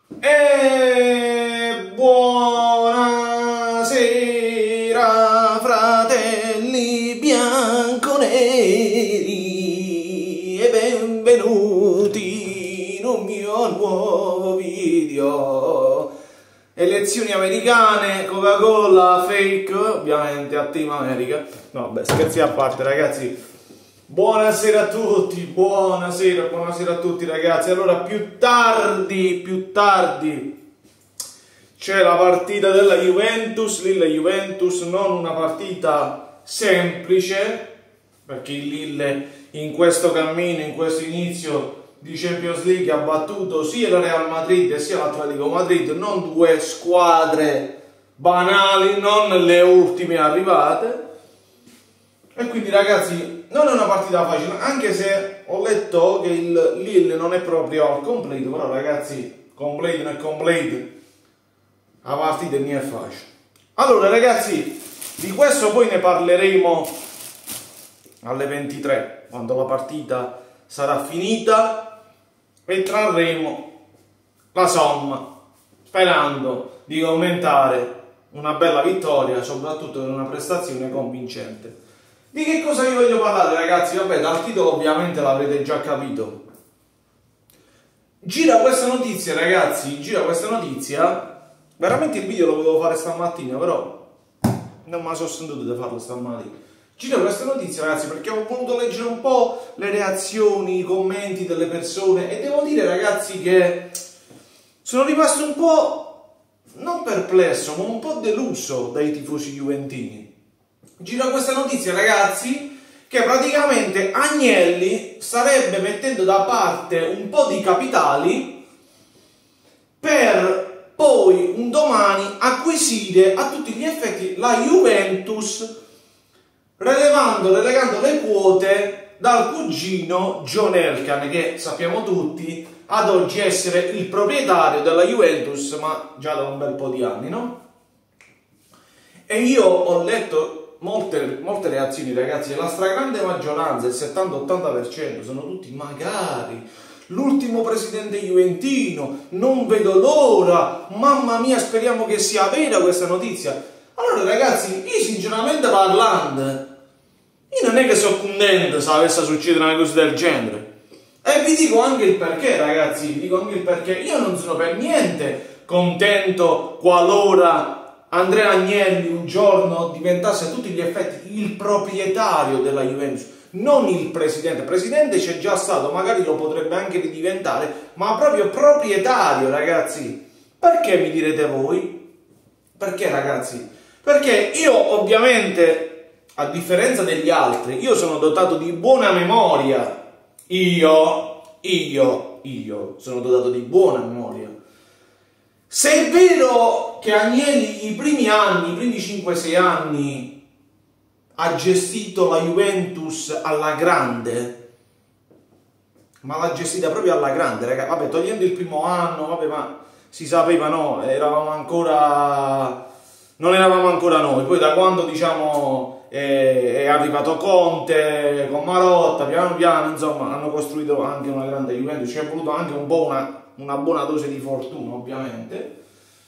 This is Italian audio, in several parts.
E buonasera fratelli bianconeri e benvenuti in un mio nuovo video. Elezioni americane, Coca-Cola, fake, ovviamente a Team America. No, beh, scherzi a parte ragazzi. Buonasera a tutti, buonasera a tutti ragazzi. Allora più tardi c'è la partita della Juventus, Lille Juventus, non una partita semplice, perché il Lille in questo cammino, in questo inizio di Champions League ha battuto sia il Real Madrid sia l'Atletico Madrid, non due squadre banali, non le ultime arrivate. E quindi ragazzi non è una partita facile, anche se ho letto che il Lille non è proprio al completo, però ragazzi, completo non è completo, la partita non è facile. Allora ragazzi, di questo poi ne parleremo alle 23, quando la partita sarà finita, e trarremo la somma, sperando di commentare una bella vittoria, soprattutto in una prestazione convincente. Di che cosa vi voglio parlare ragazzi? Vabbè, dal titolo ovviamente l'avrete già capito. Gira questa notizia ragazzi, veramente il video lo volevo fare stamattina, però non me la sono sentito di farlo stamattina. Gira questa notizia ragazzi perché ho voluto leggere un po' le reazioni, i commenti delle persone e devo dire ragazzi che sono rimasto un po', non perplesso, ma un po' deluso dai tifosi juventini. Gira questa notizia ragazzi che praticamente Agnelli starebbe mettendo da parte un po' di capitali per poi un domani acquisire a tutti gli effetti la Juventus, relegando le quote dal cugino John Elkann, che sappiamo tutti ad oggi essere il proprietario della Juventus, ma già da un bel po' di anni, no? E io ho letto molte reazioni ragazzi, e la stragrande maggioranza, il 70-80% sono tutti magari l'ultimo presidente juventino, non vedo l'ora, mamma mia speriamo che sia vera questa notizia. Allora ragazzi, io sinceramente parlando, io non è che sono contento se avesse succedere una cosa del genere, e vi dico anche il perché ragazzi, vi dico anche il perché. Io non sono per niente contento qualora Andrea Agnelli un giorno diventasse a tutti gli effetti il proprietario della Juventus, non il presidente. Il presidente c'è già stato, magari lo potrebbe anche diventare, ma proprio proprietario ragazzi. Perché mi direte voi? Perché ragazzi? Perché io ovviamente, a differenza degli altri, io sono dotato di buona memoria. Io sono dotato di buona memoria. Se è vero che Agnelli i primi anni, i primi 5-6 anni, ha gestito la Juventus alla grande, ma l'ha gestita proprio alla grande, ragazzi. Vabbè, togliendo il primo anno, vabbè, ma si sapeva, no, non eravamo ancora noi. Poi da quando, diciamo, è arrivato Conte con Marotta, piano piano, insomma, hanno costruito anche una grande Juventus. Ci è voluto anche un po' una buona dose di fortuna, ovviamente.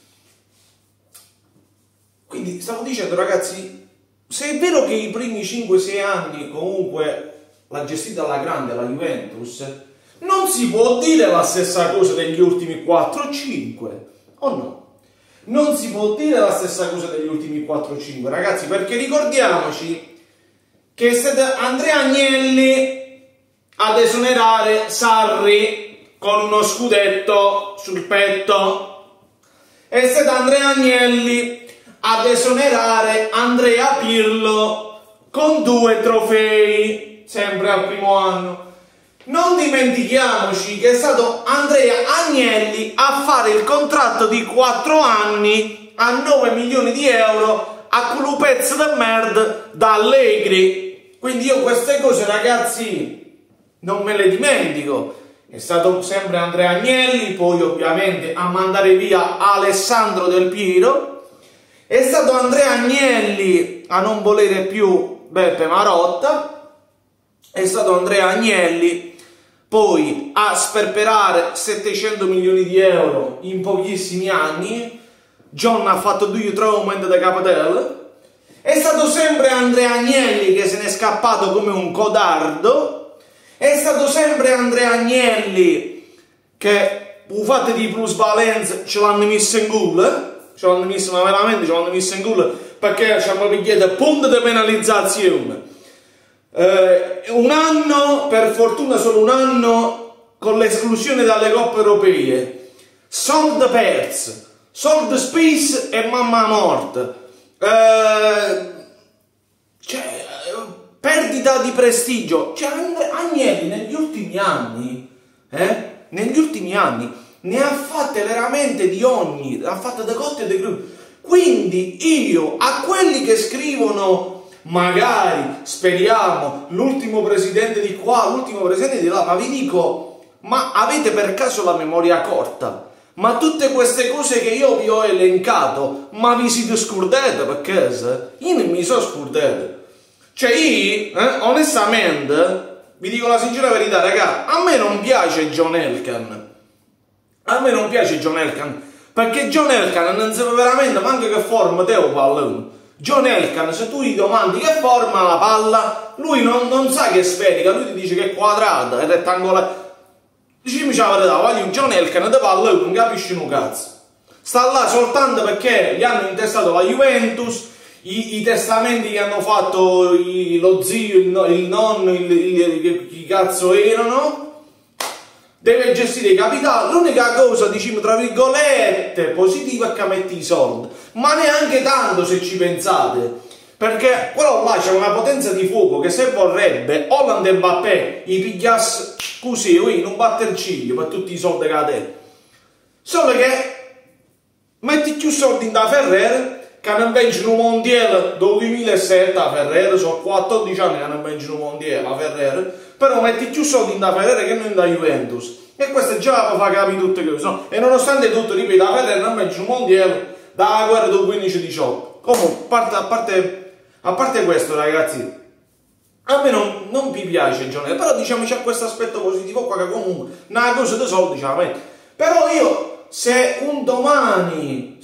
Quindi stavo dicendo ragazzi, se è vero che i primi 5-6 anni comunque l'ha gestita alla grande la Juventus, non si può dire la stessa cosa degli ultimi 4-5, o no? Non si può dire la stessa cosa degli ultimi 4-5 ragazzi, perché ricordiamoci che è stato Andrea Agnelli ad esonerare Sarri con uno scudetto sul petto, è stato Andrea Agnelli ad esonerare Andrea Pirlo con 2 trofei, sempre al primo anno. Non dimentichiamoci che è stato Andrea Agnelli a fare il contratto di 4 anni a 9 milioni di euro a quel pezzo di merda da Allegri. Quindi io queste cose ragazzi non me le dimentico. È stato sempre Andrea Agnelli, poi ovviamente a mandare via Alessandro Del Piero. È stato Andrea Agnelli a non volere più Beppe Marotta. È stato Andrea Agnelli poi a sperperare 700 milioni di euro in pochissimi anni. John ha fatto 2 o 3 aumenti da capitale. È stato sempre Andrea Agnelli che se n'è scappato come un codardo. È stato sempre Andrea Agnelli che il fatto di plusvalenza ce l'hanno messo in culo. Ce l'hanno messo, ma veramente ce l'hanno messo in culo, perché ci hanno pigliato punto di penalizzazione. Un anno, per fortuna solo un anno, con l'esclusione dalle coppe europee. Soldi persi, soldi spesi e mamma morta. Perdita di prestigio. Cioè, Agnelli negli ultimi anni, ne ha fatte veramente di ogni, ha fatto da cotte e da crude. Quindi io, a quelli che scrivono, magari, speriamo, l'ultimo presidente di qua, l'ultimo presidente di là, ma vi dico, ma avete per caso la memoria corta? Ma tutte queste cose che io vi ho elencato, ma vi siete scordate per caso? Io non mi sono scordato. Cioè io, onestamente, vi dico la sincera verità, raga, a me non piace John Elkann. A me non piace John Elkann, perché John Elkann non sa veramente manco che forma te o pallone. John Elkann, se tu gli domandi che forma la palla, lui non sa che è sferica, lui ti dice che è quadrata, è rettangolare. Dicimi la verità, voglio John Elkann di pallone, non capisci un cazzo. Sta là soltanto perché gli hanno intestato la Juventus, i testamenti che hanno fatto lo zio, il nonno, chi cazzo erano. Deve gestire i capitali. L'unica cosa, diciamo tra virgolette, positiva è che metti i soldi, ma neanche tanto se ci pensate, perché quello là c'è una potenza di fuoco che se vorrebbe Holland e Mbappé i pigliasse così, non batte il ciglio per tutti i soldi che ha te. Solo che metti più soldi in da Ferrer, che non vincono un mondiale dal 2007 a Ferrer, sono 14 anni che non vincono un mondiale a Ferrer, però metti più soldi in da Ferrer che non in da Juventus, e questo già fa capire tutte cose, no? E nonostante tutto, ripeto, a Ferrer non vincono un mondiale dalla guerra del 15-18. Comunque, a parte questo, ragazzi, a me non mi piace John, però diciamo c'è questo aspetto positivo qua, che comunque una cosa di soldi ce la mette. Però io, se un domani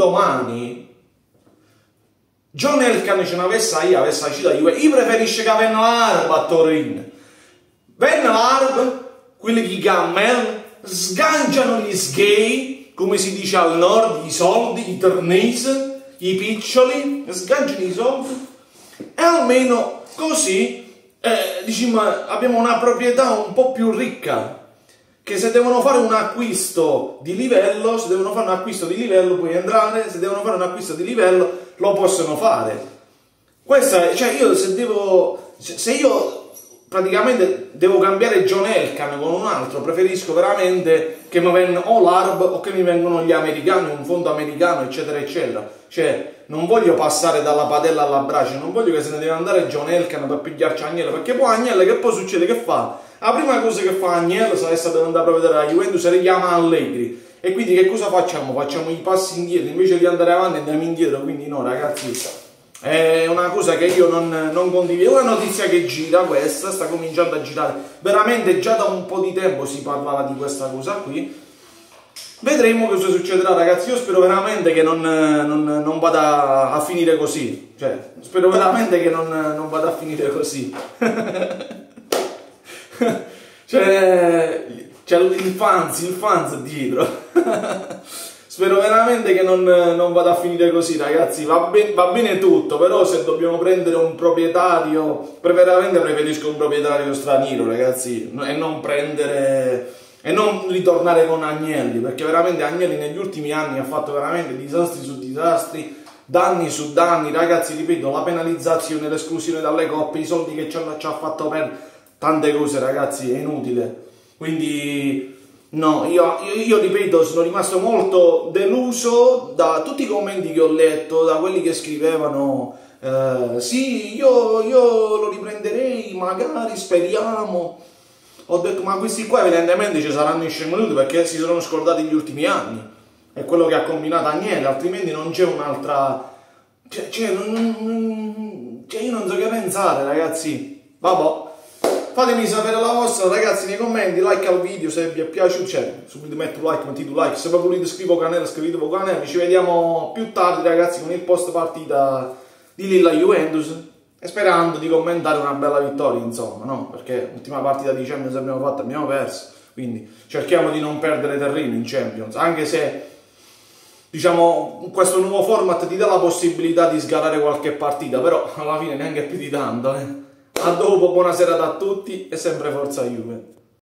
John Elkann ce n'avesse uscito da Juve, io preferisco che venga l'Arab a Torino. Venga l'Arab, quelli che gamel, sganciano gli sgay, come si dice al nord, i soldi, i tornesi, i piccioli, sganciano i soldi, e almeno così, diciamo, abbiamo una proprietà un po' più ricca, che se devono fare un acquisto di livello, puoi entrare, se devono fare un acquisto di livello, lo possono fare. Questa, cioè io se io praticamente devo cambiare John Elkann con un altro, preferisco veramente che mi vengano o l'Arab o che mi vengono gli americani, un fondo americano, eccetera eccetera. Cioè non voglio passare dalla padella alla brace, non voglio che se ne deve andare John Elkann per pigliarci Agnello, perché poi Agnello che poi succede, che fa? La prima cosa che fa Agnello, se adesso deve andare a vedere la Juventus, si richiama Allegri. E quindi che cosa facciamo? Facciamo i passi indietro, invece di andare avanti andiamo indietro. Quindi no, ragazzi, è una cosa che io non condivido. Una notizia che gira, questa sta cominciando a girare veramente, già da un po' di tempo si parlava di questa cosa qui. Vedremo cosa succederà, ragazzi. Io spero veramente che non vada a finire così, cioè spero veramente che non vada a finire così. C'è il fans dietro. Spero veramente che non vada a finire così, ragazzi. Va bene tutto, però se dobbiamo prendere un proprietario, veramente preferisco un proprietario straniero, ragazzi, e non ritornare con Agnelli, perché veramente Agnelli negli ultimi anni ha fatto veramente disastri su disastri, danni su danni, ragazzi. Ripeto, la penalizzazione, l'esclusione dalle coppe, i soldi che ci ha fatto perdere, tante cose, ragazzi, è inutile. Quindi no, io ripeto, sono rimasto molto deluso da tutti i commenti che ho letto, da quelli che scrivevano sì, io lo riprenderei, magari, speriamo. Ho detto, ma questi qua evidentemente ci saranno inscemuti perché si sono scordati gli ultimi anni. È quello che ha combinato Agnelli, altrimenti non c'è un'altra... Cioè, io non so che pensare, ragazzi. Vabbè. Fatemi sapere la vostra, ragazzi, nei commenti, like al video se vi è piaciuto, cioè, subito metto un like, mettete un like, se vi volete iscrivetevi al canale, iscrivetevi al canale, ci vediamo più tardi, ragazzi, con il post partita di Lilla Juventus, e sperando di commentare una bella vittoria, insomma, no? Perché l'ultima partita di Champions abbiamo fatto, abbiamo perso, quindi cerchiamo di non perdere terreno in Champions, anche se, diciamo, questo nuovo format ti dà la possibilità di sgarare qualche partita, però alla fine neanche più di tanto, A dopo, buona serata a tutti e sempre forza Juve.